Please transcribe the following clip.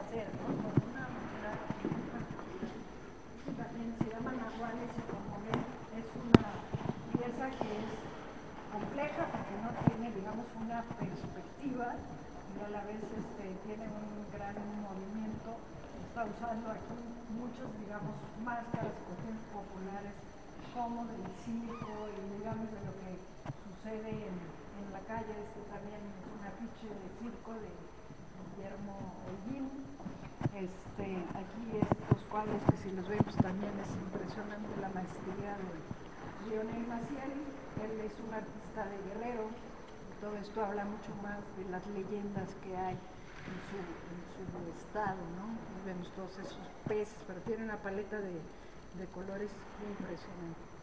hacer, ¿no? Con una manera también se llaman nahuales y como ven es una pieza que es compleja porque no tiene, digamos, una perspectiva y a la vez tiene un gran movimiento. Está usando aquí muchos, digamos, máscaras, cuestiones populares como del circo y digamos de lo que sucede en la calle. También es un afiche de circo de Guillermo Holguín. Aquí estos cuadros que si los ven pues también es impresionante la maestría de Lionel Maciel. Él es un artista de Guerrero y todo esto habla mucho más de las leyendas que hay en su estado, ¿no? Y vemos todos esos peces, pero tiene una paleta de colores impresionante.